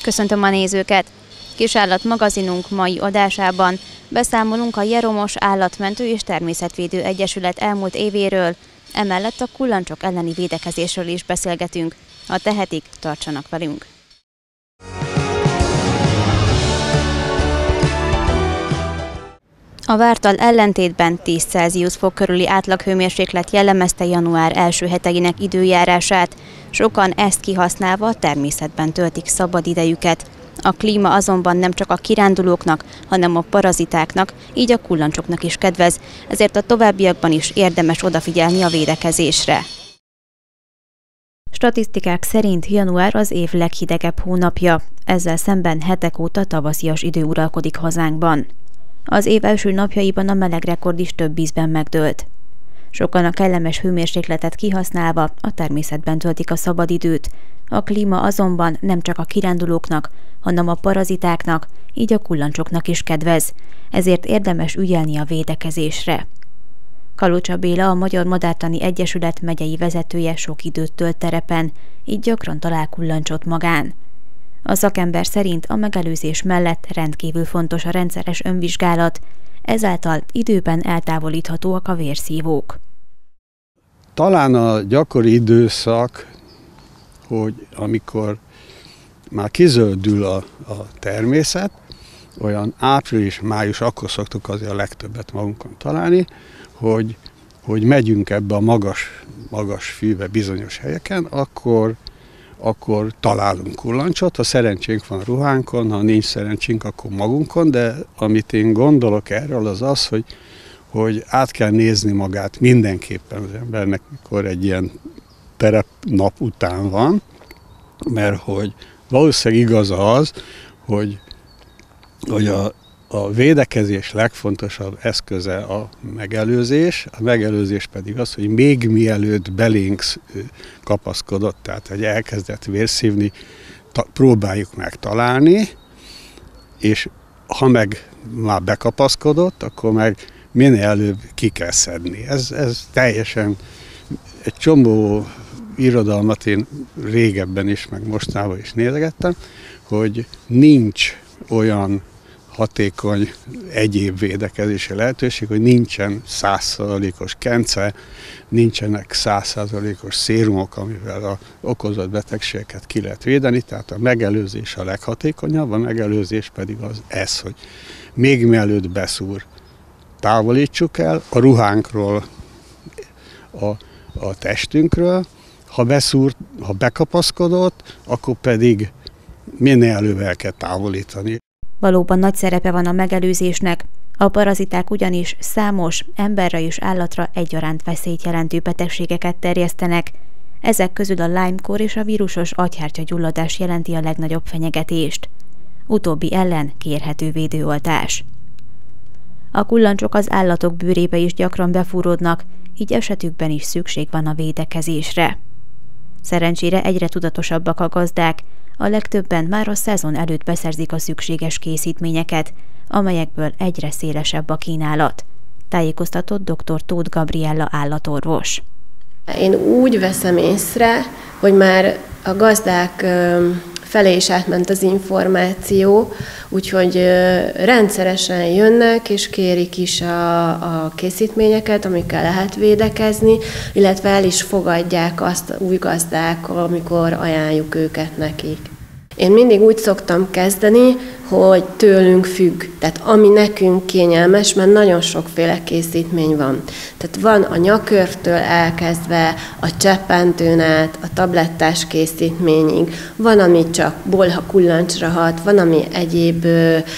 Köszöntöm a nézőket! Kisállat magazinunk mai adásában beszámolunk a Jeromos Állatmentő és Természetvédő Egyesület elmúlt évéről, emellett a kullancsok elleni védekezésről is beszélgetünk. Ha tehetik, tartsanak velünk! A várttal ellentétben 10 Celsius fok körüli átlaghőmérséklet jellemezte január első heteinek időjárását. Sokan ezt kihasználva a természetben töltik szabad idejüket. A klíma azonban nem csak a kirándulóknak, hanem a parazitáknak, így a kullancsoknak is kedvez, ezért a továbbiakban is érdemes odafigyelni a védekezésre. Statisztikák szerint január az év leghidegebb hónapja, ezzel szemben hetek óta tavaszias idő uralkodik hazánkban. Az év első napjaiban a melegrekord is több ízben megdőlt. Sokan a kellemes hőmérsékletet kihasználva a természetben töltik a szabadidőt. A klíma azonban nem csak a kirándulóknak, hanem a parazitáknak, így a kullancsoknak is kedvez, ezért érdemes ügyelni a védekezésre. Kalocsa Béla, a Magyar Madártani Egyesület megyei vezetője sok időt tölt terepen, így gyakran talál kullancsot magán. A szakember szerint a megelőzés mellett rendkívül fontos a rendszeres önvizsgálat, ezáltal időben eltávolíthatóak a vérszívók. Talán a gyakori időszak, hogy amikor már kizöldül a természet, olyan április-május, akkor szoktuk azért a legtöbbet magunkon találni, hogy megyünk ebbe a magas fűbe bizonyos helyeken, akkor találunk kullancsot, ha szerencsénk van ruhánkon, ha nincs szerencsénk, akkor magunkon, de amit én gondolok erről az, hogy át kell nézni magát mindenképpen az embernek, mikor egy ilyen terepnap után van, mert hogy valószínűleg igaz az, hogy a védekezés legfontosabb eszköze a megelőzés pedig az, hogy még mielőtt belénk kapaszkodott, tehát hogy elkezdett vérszívni, próbáljuk megtalálni, és ha meg már bekapaszkodott, akkor meg minél előbb ki kell szedni. Ez teljesen egy csomó irodalmat én régebben is, meg mostában is nézegettem, hogy nincs olyan hatékony egyéb védekezési lehetőség, hogy nincsen 100%-os kence, nincsenek 100%-os szérumok, amivel az okozott betegségeket ki lehet védeni, tehát a megelőzés a leghatékonyabb, a megelőzés pedig hogy még mielőtt beszúr, távolítsuk el a ruhánkról, a testünkről, ha beszúrt, ha bekapaszkodott, akkor pedig minél előbb el kell távolítani. Valóban nagy szerepe van a megelőzésnek, a paraziták ugyanis számos, emberre és állatra egyaránt veszélyt jelentő betegségeket terjesztenek. Ezek közül a Lyme-kór és a vírusos agyhártyagyulladás jelenti a legnagyobb fenyegetést. Utóbbi ellen kérhető védőoltás. A kullancsok az állatok bőrébe is gyakran befúródnak, így esetükben is szükség van a védekezésre. Szerencsére egyre tudatosabbak a gazdák, a legtöbben már a szezon előtt beszerzik a szükséges készítményeket, amelyekből egyre szélesebb a kínálat. Tájékoztatott dr. Tóth Gabriella állatorvos. Én úgy veszem észre, hogy már a gazdák felé is átment az információ, úgyhogy rendszeresen jönnek és kérik is a készítményeket, amikkel lehet védekezni, illetve el is fogadják azt új gazdák, amikor ajánljuk őket nekik. Én mindig úgy szoktam kezdeni, hogy tőlünk függ, tehát ami nekünk kényelmes, mert nagyon sokféle készítmény van. Tehát van a nyakörvtől elkezdve, a cseppentőn át, a tablettás készítményig, van, ami csak bolha kullancsra hat, van, ami egyéb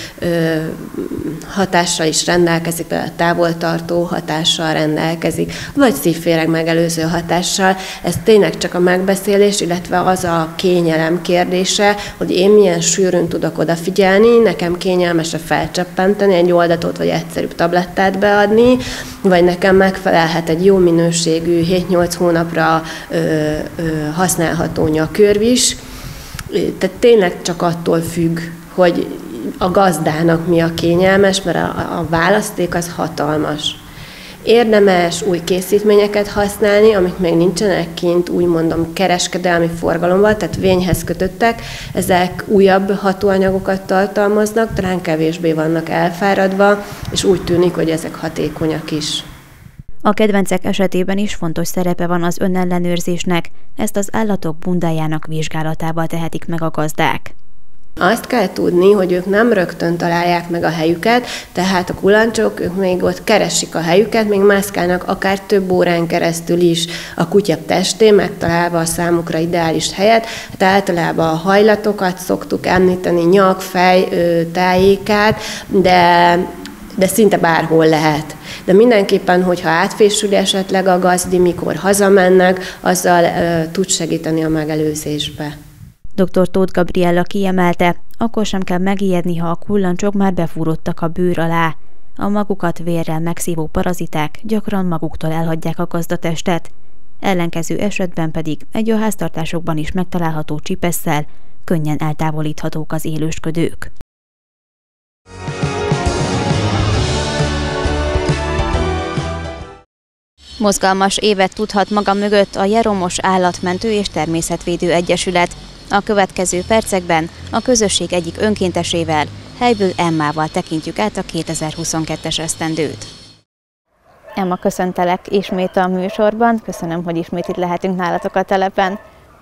hatással is rendelkezik, például távoltartó hatással rendelkezik, vagy szívféreg megelőző hatással. Ez tényleg csak a megbeszélés, illetve az a kényelem kérdése, hogy én milyen sűrűn tudok odafigyelni, nekem kényelmes-e felcseppenteni egy oldatot, vagy egyszerűbb tablettát beadni, vagy nekem megfelelhet egy jó minőségű 7-8 hónapra használható nyakörv is. Tehát tényleg csak attól függ, hogy a gazdának mi a kényelmes, mert a választék az hatalmas. Érdemes új készítményeket használni, amik még nincsenek kint, úgy mondom, kereskedelmi forgalomban, tehát vényhez kötöttek. Ezek újabb hatóanyagokat tartalmaznak, talán kevésbé vannak elfáradva, és úgy tűnik, hogy ezek hatékonyak is. A kedvencek esetében is fontos szerepe van az önellenőrzésnek, ezt az állatok bundájának vizsgálatával tehetik meg a gazdák. Azt kell tudni, hogy ők nem rögtön találják meg a helyüket, tehát a kullancsok, ők még ott keresik a helyüket, még mászkálnak akár több órán keresztül is a kutya testén, megtalálva a számukra ideális helyet. Hát általában a hajlatokat szoktuk említeni, nyak, fej, tájékát, de szinte bárhol lehet. De mindenképpen, hogyha átfésül esetleg a gazdi, mikor hazamennek, azzal tud segíteni a megelőzésbe. Dr. Tóth Gabriella kiemelte, akkor sem kell megijedni, ha a kullancsok már befúródtak a bőr alá. A magukat vérrel megszívó paraziták gyakran maguktól elhagyják a gazdatestet. Ellenkező esetben pedig egy a háztartásokban is megtalálható csipesszel könnyen eltávolíthatók az élősködők. Mozgalmas évet tudhat maga mögött a Jeromos Állatmentő és Természetvédő Egyesület. A következő percekben a közösség egyik önkéntesével, Helyből Emmával tekintjük át a 2022-es esztendőt. Emma, köszöntelek ismét a műsorban, köszönöm, hogy ismét itt lehetünk nálatok a telepen.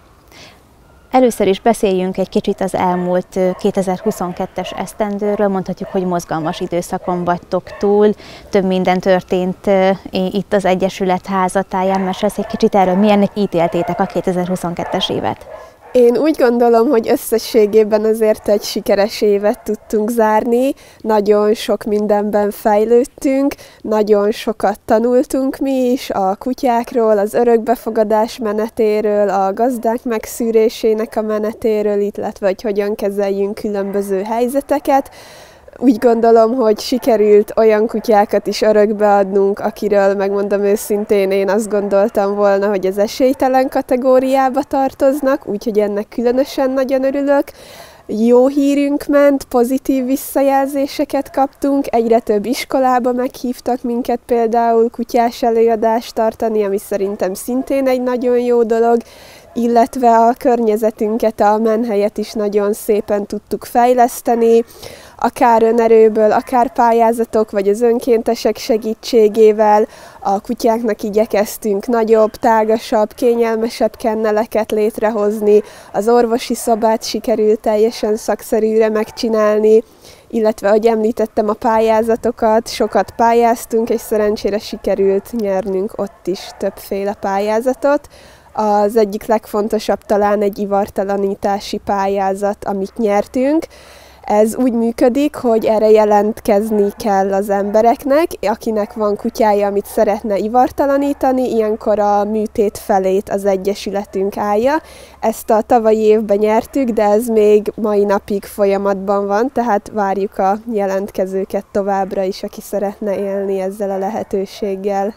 Először is beszéljünk egy kicsit az elmúlt 2022-es esztendőről, mondhatjuk, hogy mozgalmas időszakon vagytok túl, több minden történt itt az Egyesület házatáján, mesélsz egy kicsit erről, milyennek ítéltétek a 2022-es évet? Én úgy gondolom, hogy összességében azért egy sikeres évet tudtunk zárni, nagyon sok mindenben fejlődtünk, nagyon sokat tanultunk mi is a kutyákról, az örökbefogadás menetéről, a gazdák megszűrésének a menetéről, illetve hogy hogyan kezeljünk különböző helyzeteket. Úgy gondolom, hogy sikerült olyan kutyákat is örökbe adnunk, akiről megmondom őszintén, én azt gondoltam volna, hogy az esélytelen kategóriába tartoznak, úgyhogy ennek különösen nagyon örülök. Jó hírünk ment, pozitív visszajelzéseket kaptunk, egyre több iskolába meghívtak minket például kutyás előadást tartani, ami szerintem szintén egy nagyon jó dolog, illetve a környezetünket, a menhelyet is nagyon szépen tudtuk fejleszteni, akár önerőből, akár pályázatok, vagy az önkéntesek segítségével a kutyáknak igyekeztünk nagyobb, tágasabb, kényelmesebb kenneleket létrehozni, az orvosi szobát sikerült teljesen szakszerűre megcsinálni, illetve, ahogy említettem, a pályázatokat, sokat pályáztunk, és szerencsére sikerült nyernünk ott is többféle pályázatot. Az egyik legfontosabb talán egy ivartalanítási pályázat, amit nyertünk. Ez úgy működik, hogy erre jelentkezni kell az embereknek, akinek van kutyája, amit szeretne ivartalanítani, ilyenkor a műtét felét az Egyesületünk állja. Ezt a tavalyi évben nyertük, de ez még mai napig folyamatban van, tehát várjuk a jelentkezőket továbbra is, aki szeretne élni ezzel a lehetőséggel.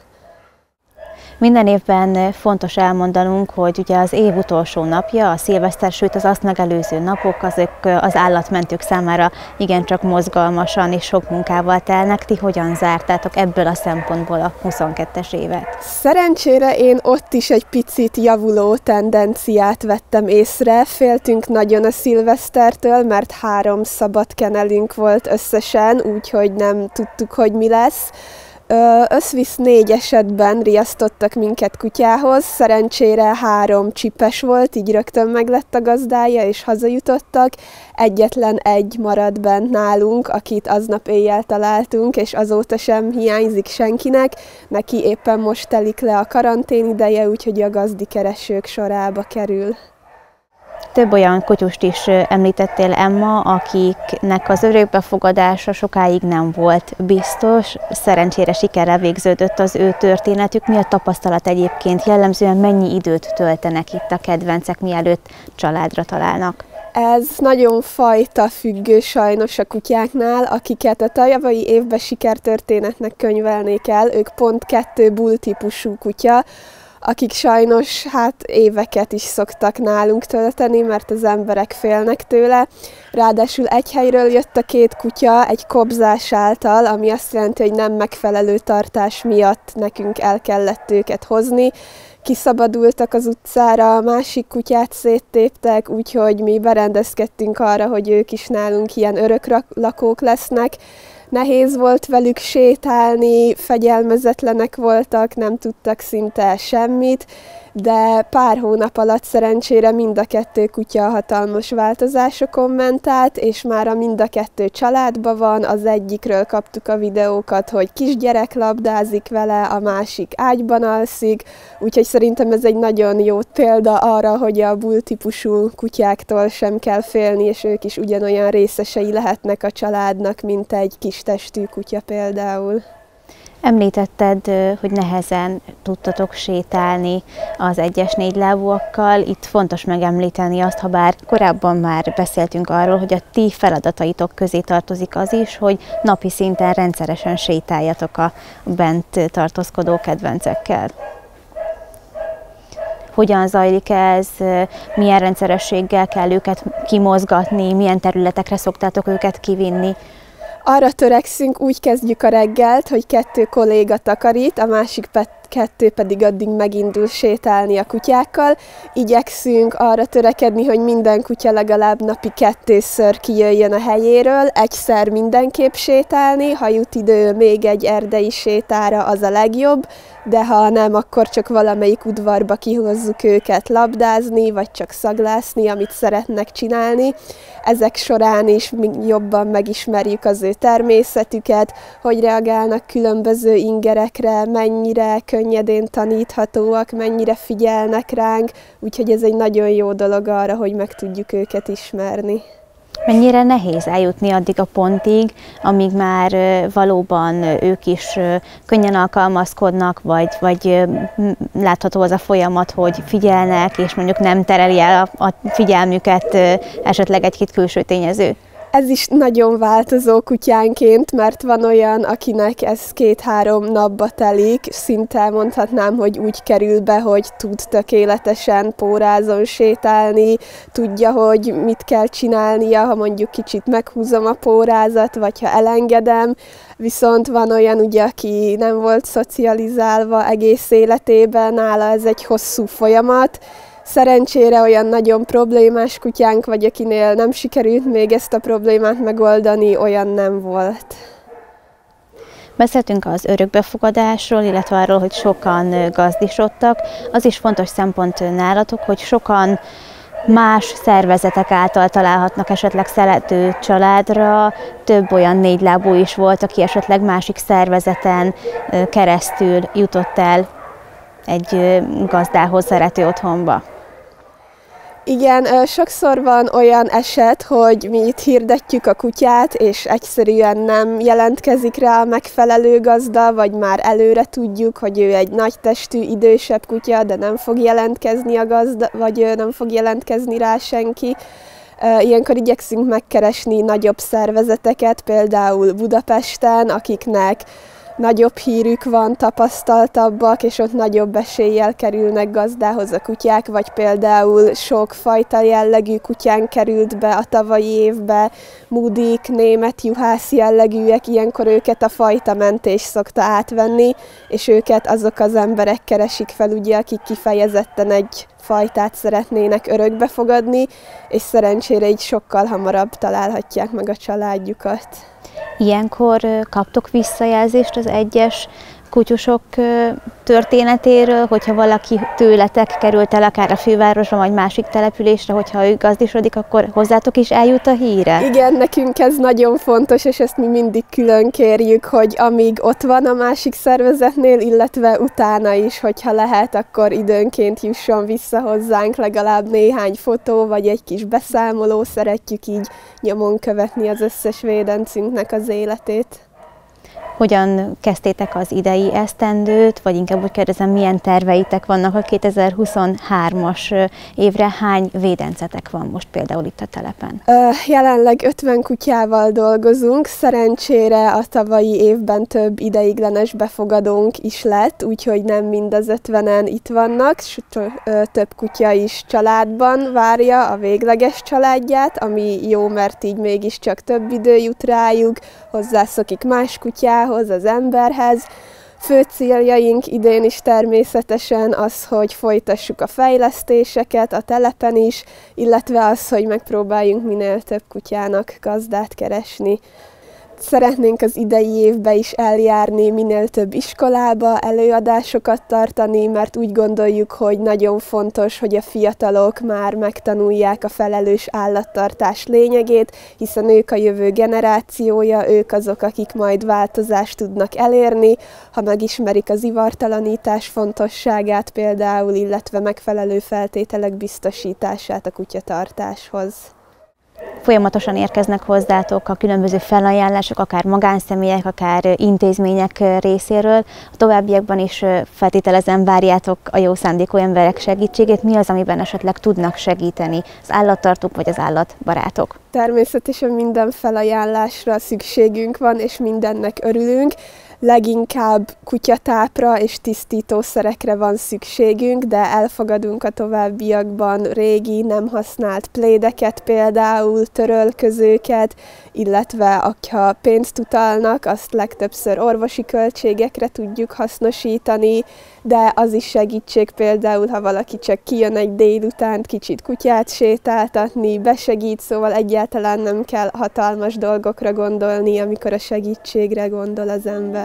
Minden évben fontos elmondanunk, hogy ugye az év utolsó napja, a szilveszter, sőt az azt megelőző napok, azok az állatmentők számára igencsak mozgalmasan és sok munkával telnek. Ti hogyan zártátok ebből a szempontból a 22-es évet? Szerencsére én ott is egy picit javuló tendenciát vettem észre. Féltünk nagyon a szilvesztertől, mert 3 szabad kenelünk volt összesen, úgyhogy nem tudtuk, hogy mi lesz. Összvisz 4 esetben riasztottak minket kutyához, szerencsére 3 csipes volt, így rögtön meglett a gazdája, és hazajutottak. Egyetlen egy maradt bent nálunk, akit aznap éjjel találtunk, és azóta sem hiányzik senkinek. Neki éppen most telik le a karantén ideje, úgyhogy a gazdikeresők sorába kerül. Több olyan kutyust is említettél, Emma, akiknek az örökbefogadása sokáig nem volt biztos. Szerencsére sikerrel végződött az ő történetük. Mi a tapasztalat egyébként? Jellemzően mennyi időt töltenek itt a kedvencek, mielőtt családra találnak? Ez nagyon fajta függő sajnos a kutyáknál, akiket a tavalyi évben sikertörténetnek könyvelnék el. Ők pont 2 bull típusú kutya, akik sajnos éveket is szoktak nálunk tölteni, mert az emberek félnek tőle. Ráadásul egy helyről jött a 2 kutya egy kobzás által, ami azt jelenti, hogy nem megfelelő tartás miatt nekünk el kellett őket hozni. Kiszabadultak az utcára, a másik kutyát széttéptek, úgyhogy mi berendezkedtünk arra, hogy ők is nálunk ilyen öröklakók lesznek. Nehéz volt velük sétálni, fegyelmezetlenek voltak, nem tudtak szinte semmit, de pár hónap alatt szerencsére mind a 2 kutya hatalmas változásokon ment át, és már mind a 2 családban van, az egyikről kaptuk a videókat, hogy kisgyerek labdázik vele, a másik ágyban alszik, úgyhogy szerintem ez egy nagyon jó példa arra, hogy a bull típusú kutyáktól sem kell félni, és ők is ugyanolyan részesei lehetnek a családnak, mint egy kistestű kutya például. Említetted, hogy nehezen tudtatok sétálni az egyes négylábúakkal. Itt fontos megemlíteni azt, ha bár korábban már beszéltünk arról, hogy a ti feladataitok közé tartozik az is, hogy napi szinten rendszeresen sétáljatok a bent tartózkodó kedvencekkel. Hogyan zajlik ez, milyen rendszerességgel kell őket kimozgatni, milyen területekre szoktátok őket kivinni? Arra törekszünk, úgy kezdjük a reggelt, hogy 2 kolléga takarít, a másik 2 pedig addig megindul sétálni a kutyákkal. Igyekszünk arra törekedni, hogy minden kutya legalább napi 2-ször kijöjjön a helyéről, egyszer mindenképp sétálni, ha jut idő még egy erdei sétára, az a legjobb, de ha nem, akkor csak valamelyik udvarba kihozzuk őket labdázni, vagy csak szaglászni, amit szeretnek csinálni. Ezek során is jobban megismerjük az ő természetüket, hogy reagálnak különböző ingerekre, mennyire könnyedén taníthatóak, mennyire figyelnek ránk, úgyhogy ez egy nagyon jó dolog arra, hogy meg tudjuk őket ismerni. Mennyire nehéz eljutni addig a pontig, amíg már valóban ők is könnyen alkalmazkodnak, vagy látható az a folyamat, hogy figyelnek, és mondjuk nem tereli el a figyelmüket esetleg egy-két külső tényező? Ez is nagyon változó kutyánként, mert van olyan, akinek ez 2-3 napba telik, szinte mondhatnám, hogy úgy kerül be, hogy tud tökéletesen pórázon sétálni, tudja, hogy mit kell csinálnia, ha mondjuk kicsit meghúzom a pórázat, vagy ha elengedem. Viszont van olyan, ugye, aki nem volt szocializálva egész életében, nála ez egy hosszú folyamat. Szerencsére olyan nagyon problémás kutyánk vagy, akinél nem sikerült még ezt a problémát megoldani, olyan nem volt. Beszéltünk az örökbefogadásról, illetve arról, hogy sokan gazdisodtak. Az is fontos szempont nálatok, hogy sokan más szervezetek által találhatnak esetleg szerető családra. Több olyan négylábú is volt, aki esetleg másik szervezeten keresztül jutott el egy gazdához, szerető otthonba. Igen, sokszor van olyan eset, hogy mi itt hirdetjük a kutyát, és egyszerűen nem jelentkezik rá a megfelelő gazda, vagy már előre tudjuk, hogy ő egy nagy testű, idősebb kutya, de nem fog jelentkezni a gazda, vagy nem fog jelentkezni rá senki. Ilyenkor igyekszünk megkeresni nagyobb szervezeteket, például Budapesten, akiknek nagyobb hírük van, tapasztaltabbak, és ott nagyobb eséllyel kerülnek gazdához a kutyák, vagy például sok fajta jellegű kutyán került be a tavalyi évbe, mudik, német juhász jellegűek, ilyenkor őket a fajtamentés szokta átvenni, és őket azok az emberek keresik fel, ugye, akik kifejezetten egy fajtát szeretnének örökbe fogadni, és szerencsére így sokkal hamarabb találhatják meg a családjukat. Ilyenkor kaptok visszajelzést az egyes kutyusok történetéről, hogyha valaki tőletek került el akár a fővárosba, vagy másik településre, hogyha ő gazdisodik, akkor hozzátok is eljut a híre? Igen, nekünk ez nagyon fontos, és ezt mi mindig külön kérjük, hogy amíg ott van a másik szervezetnél, illetve utána is, hogyha lehet, akkor időnként jusson vissza hozzánk legalább néhány fotó, vagy egy kis beszámoló, szeretjük így nyomon követni az összes védencünknek az életét. Hogyan kezdtétek az idei esztendőt, vagy inkább úgy kérdezem, milyen terveitek vannak a 2023-as évre? Hány védencetek van most például itt a telepen? Jelenleg 50 kutyával dolgozunk, szerencsére a tavalyi évben több ideiglenes befogadónk is lett, úgyhogy nem mind az 50-en itt vannak, több kutya is családban várja a végleges családját, ami jó, mert így mégiscsak több idő jut rájuk, hozzászokik más kutyához, az emberhez. Fő céljaink idén is természetesen az, hogy folytassuk a fejlesztéseket a telepen is, illetve az, hogy megpróbáljunk minél több kutyának gazdát keresni. Szeretnénk az idei évben is eljárni minél több iskolába, előadásokat tartani, mert úgy gondoljuk, hogy nagyon fontos, hogy a fiatalok már megtanulják a felelős állattartás lényegét, hiszen ők a jövő generációja, ők azok, akik majd változást tudnak elérni, ha megismerik az ivartalanítás fontosságát például, illetve megfelelő feltételek biztosítását a kutyatartáshoz. Folyamatosan érkeznek hozzátok a különböző felajánlások, akár magánszemélyek, akár intézmények részéről. A továbbiakban is feltételezem várjátok a jó szándékú emberek segítségét. Mi az, amiben esetleg tudnak segíteni az állattartók vagy az állatbarátok? Természetesen minden felajánlásra szükségünk van, és mindennek örülünk. Leginkább kutyatápra és tisztítószerekre van szükségünk, de elfogadunk a továbbiakban régi, nem használt plédeket, például törölközőket, illetve ha pénzt utalnak, azt legtöbbször orvosi költségekre tudjuk hasznosítani, de az is segítség például, ha valaki csak kijön egy délután kicsit kutyát sétáltatni, besegít, szóval egyáltalán nem kell hatalmas dolgokra gondolni, amikor a segítségre gondol az ember.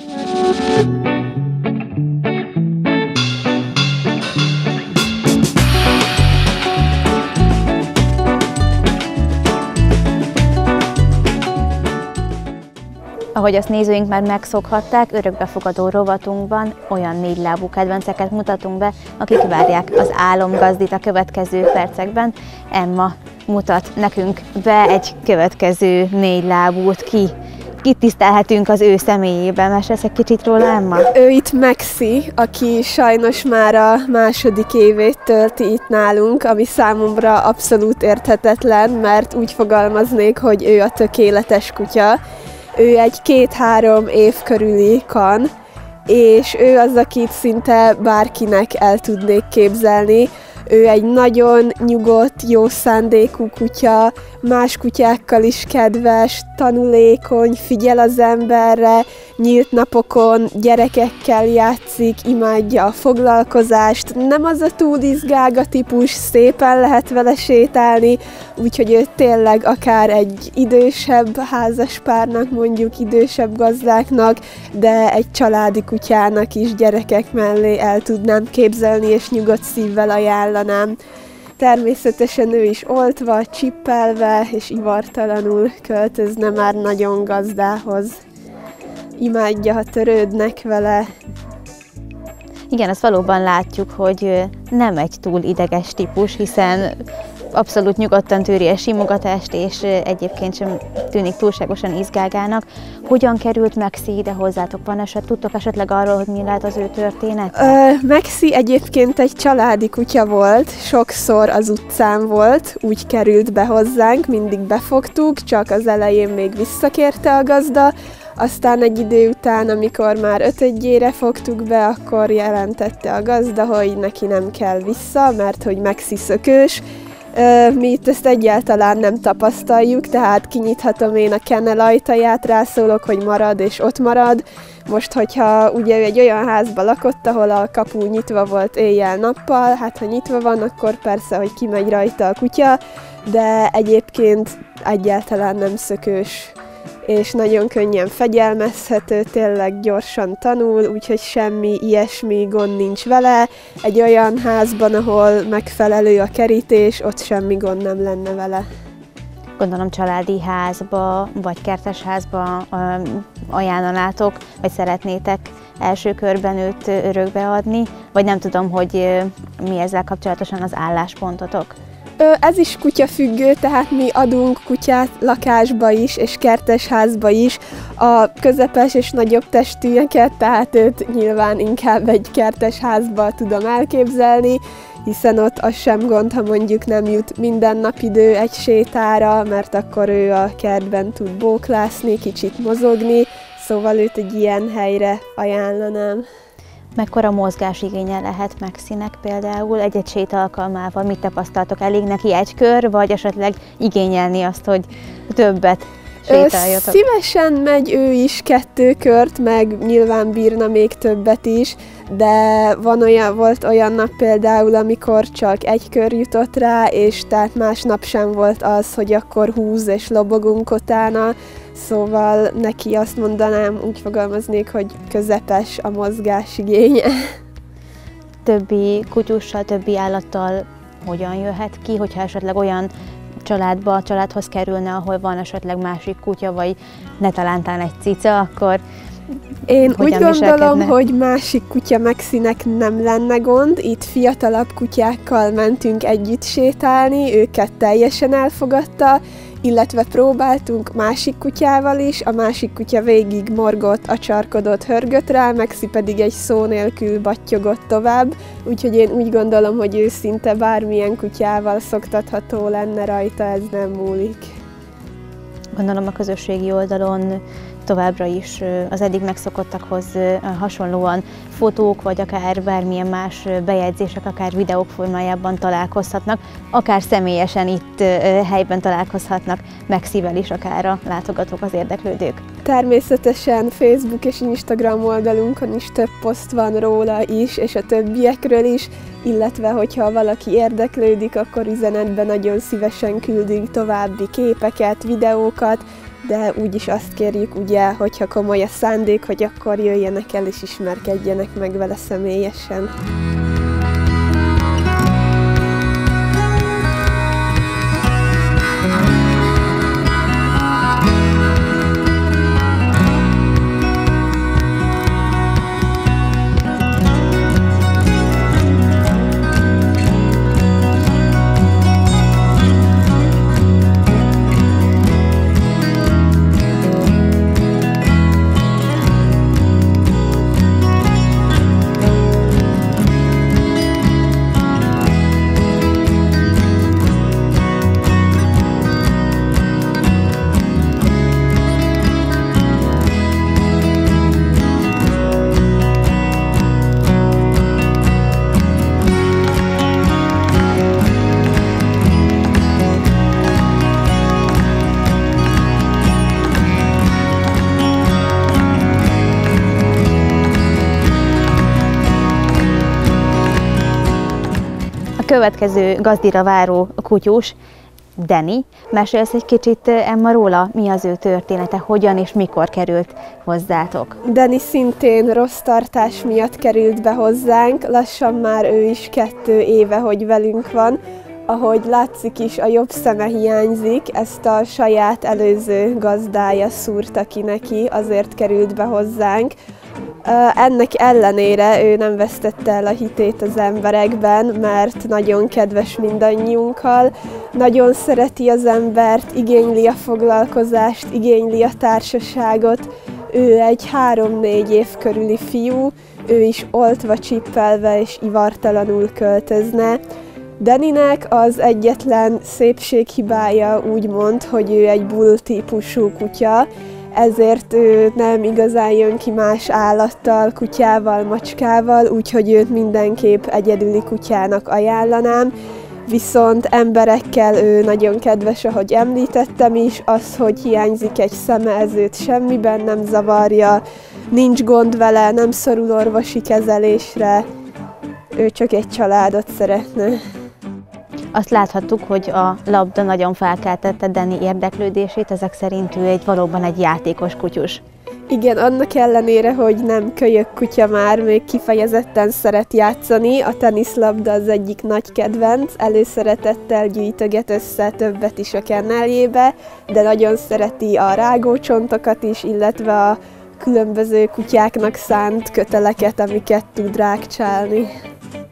Ahogy azt nézőink már megszokhatták, örökbefogadó rovatunkban olyan négylábú kedvenceket mutatunk be, akik várják az álomgazdit a következő percekben. Emma mutat nekünk be egy következő négylábút. Kit tisztelhetünk az ő személyében? Mesélsz egy kicsit róla, Emma? Ő itt Maxi, aki sajnos már a második évét tölti itt nálunk, ami számomra abszolút érthetetlen, mert úgy fogalmaznék, hogy ő a tökéletes kutya. Ő egy 2-3 év körüli kan, és ő az, akit szinte bárkinek el tudnék képzelni. Ő egy nagyon nyugodt, jó szándékú kutya, más kutyákkal is kedves, tanulékony, figyel az emberre, nyílt napokon gyerekekkel játszik, imádja a foglalkozást, nem az a túl izgága típus, szépen lehet vele sétálni, úgyhogy ő tényleg akár egy idősebb házaspárnak, mondjuk idősebb gazdáknak, de egy családi kutyának is gyerekek mellé el tudnám képzelni, és nyugodt szívvel ajánlanám. Természetesen ő is oltva, csippelve és ivartalanul költözne már nagyon gazdához. Imádja, ha törődnek vele. Igen, azt valóban látjuk, hogy nem egy túl ideges típus, hiszen abszolút nyugodtan tűri a simogatást, és egyébként sem tűnik túlságosan izgágának. Hogyan került Maxi ide hozzátok? Tudtok esetleg arról, hogy mi lehet az ő történet? Maxi egyébként egy családi kutya volt, sokszor az utcán volt, úgy került be hozzánk, mindig befogtuk, csak az elején még visszakérte a gazda, aztán egy idő után, amikor már ötödjére fogtuk be, akkor jelentette a gazda, hogy neki nem kell vissza, mert hogy Maxi szökős. Mi itt ezt egyáltalán nem tapasztaljuk, tehát kinyithatom én a kennel ajtaját, rászólok, hogy marad, és ott marad. Most, hogyha ugye ő egy olyan házban lakott, ahol a kapu nyitva volt éjjel-nappal, hát ha nyitva van, akkor persze, hogy kimegy rajta a kutya, de egyébként egyáltalán nem szökős, és nagyon könnyen fegyelmezhető, tényleg gyorsan tanul, úgyhogy semmi ilyesmi gond nincs vele. Egy olyan házban, ahol megfelelő a kerítés, ott semmi gond nem lenne vele. Gondolom családi házba vagy kertesházba ajánlanátok, vagy szeretnétek első körben őt örökbe adni, vagy nem tudom, hogy mi ezzel kapcsolatosan az álláspontotok? Ez is kutyafüggő, tehát mi adunk kutyát lakásba is, és kertesházba is. a közepes és nagyobb testűeket, tehát őt nyilván inkább egy kertes házba tudom elképzelni, hiszen ott az sem gond, ha mondjuk nem jut minden nap idő egy sétára, mert akkor ő a kertben tud bóklászni, kicsit mozogni, szóval őt egy ilyen helyre ajánlanám. Mekkora mozgásigénye lehet Maxinek például egy-egy séta alkalmával? Mit tapasztaltok? Elég neki egy kör, vagy esetleg igényelni azt, hogy többet sétáljatok? Szívesen megy ő is 2 kört, meg nyilván bírna még többet is, de volt olyan nap például, amikor csak 1 kör jutott rá, és tehát másnap sem volt az, hogy akkor húz és lobogunk utána, szóval neki azt mondanám, úgy fogalmaznék, hogy közepes a mozgásigénye. Többi kutyussal, többi állattal hogyan jöhet ki, hogyha esetleg olyan családhoz kerülne, ahol van esetleg másik kutya, vagy ne talántán egy cica, akkor én úgy gondolom, hogy másik kutya Maxinek nem lenne gond. Itt fiatalabb kutyákkal mentünk együtt sétálni, őket teljesen elfogadta, illetve próbáltunk másik kutyával is, a másik kutya végig morgott, acsarkodott, hörgött rá, Maxi pedig egy szó nélkül battyogott tovább, úgyhogy én úgy gondolom, hogy ő szinte bármilyen kutyával szoktatható lenne rajta, ez nem múlik. Gondolom a közösségi oldalon továbbra is az eddig megszokottakhoz hasonlóan fotók, vagy akár bármilyen más bejegyzések, akár videók formájában találkozhatnak, akár személyesen itt helyben találkozhatnak Maxivel is, akár a látogatók, az érdeklődők. Természetesen Facebook és Instagram oldalunkon is több poszt van róla is, és a többiekről is, illetve hogyha valaki érdeklődik, akkor üzenetben nagyon szívesen küldünk további képeket, videókat, de úgyis azt kérjük, ugye, hogyha komoly a szándék, hogy akkor jöjjenek el és ismerkedjenek meg vele személyesen. A következő gazdira váró kutyus, Dani. Mesélsz egy kicsit, Emma, róla? Mi az ő története, hogyan és mikor került hozzátok? Dani szintén rossz tartás miatt került be hozzánk, lassan már ő is 2 éve, hogy velünk van. Ahogy látszik is, a jobb szeme hiányzik, ezt a saját előző gazdája szúrta ki neki, azért került be hozzánk. Ennek ellenére ő nem vesztette el a hitét az emberekben, mert nagyon kedves mindannyiunkkal, nagyon szereti az embert, igényli a foglalkozást, igényli a társaságot. Ő egy 3-4 év körüli fiú, ő is oltva, csippelve és ivartalanul költözne. Daninek az egyetlen szépséghibája úgymond, hogy ő egy bull típusú kutya, ezért ő nem igazán jön ki más állattal, kutyával, macskával, úgyhogy őt mindenképp egyedüli kutyának ajánlanám. Viszont emberekkel ő nagyon kedves, ahogy említettem is, az, hogy hiányzik egy szeme, ez őt semmiben nem zavarja, nincs gond vele, nem szorul orvosi kezelésre, ő csak egy családot szeretne. Azt láthattuk, hogy a labda nagyon felkeltette Dani érdeklődését, ezek szerint ő valóban egy játékos kutyus. Igen, annak ellenére, hogy nem kölyök kutya már, még kifejezetten szeret játszani, a teniszlabda az egyik nagy kedvenc, előszeretettel gyűjtöget össze többet is a kenneljébe, de nagyon szereti a rágócsontokat is, illetve a különböző kutyáknak szánt köteleket, amiket tud rákcsálni.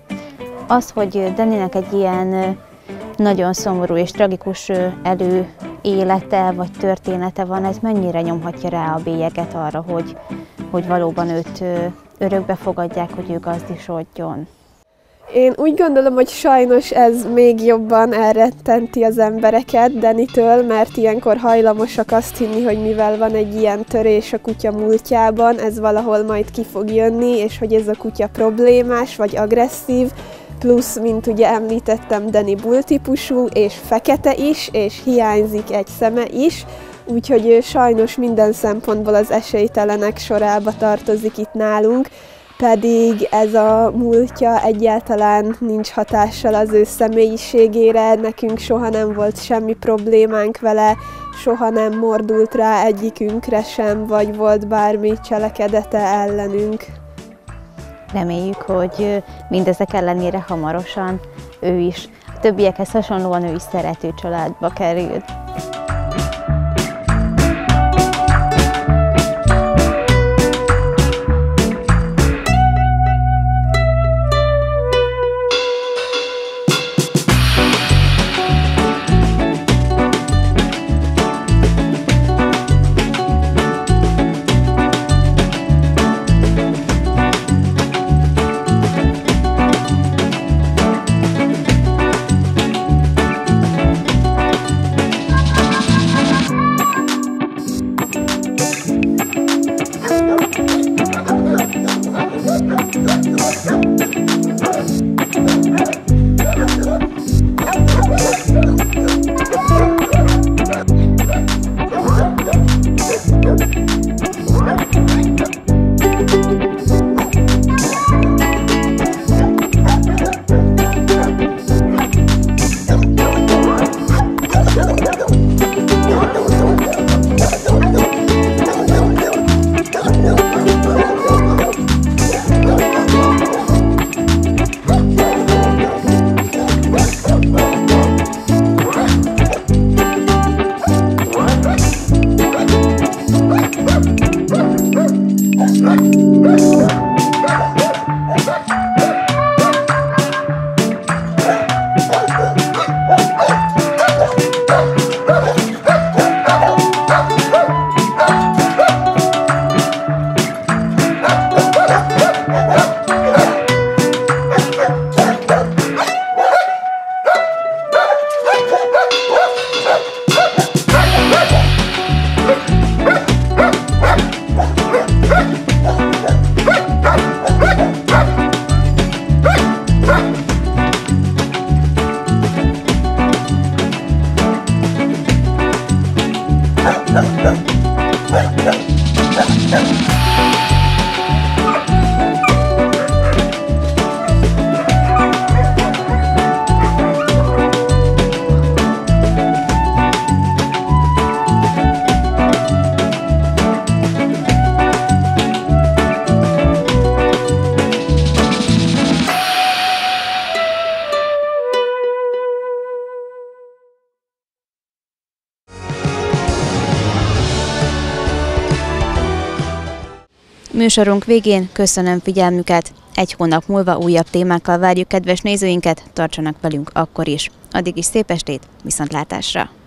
Az, hogy Daninek egy ilyen nagyon szomorú és tragikus élete vagy története van, ez mennyire nyomhatja rá a bélyeget arra, hogy valóban őt örökbe fogadják, hogy ő gazdisodjon? Én úgy gondolom, hogy sajnos ez még jobban elrettenti az embereket Dannytől, mert ilyenkor hajlamosak azt hinni, hogy mivel van egy ilyen törés a kutya múltjában, ez valahol majd ki fog jönni, és hogy ez a kutya problémás vagy agresszív, plusz, mint ugye említettem, Danny bull típusú, és fekete is, és hiányzik egy szeme is, úgyhogy sajnos minden szempontból az esélytelenek sorába tartozik itt nálunk, pedig ez a múltja egyáltalán nincs hatással az ő személyiségére, nekünk soha nem volt semmi problémánk vele, soha nem mordult rá egyikünkre sem, vagy volt bármi cselekedete ellenünk. Reméljük, hogy mindezek ellenére hamarosan ő is, a többiekhez hasonlóan ő is szerető családba kerül. Műsorunk végén köszönöm figyelmüket. Egy hónap múlva újabb témákkal várjuk kedves nézőinket, tartsanak velünk akkor is. Addig is szép estét, viszontlátásra!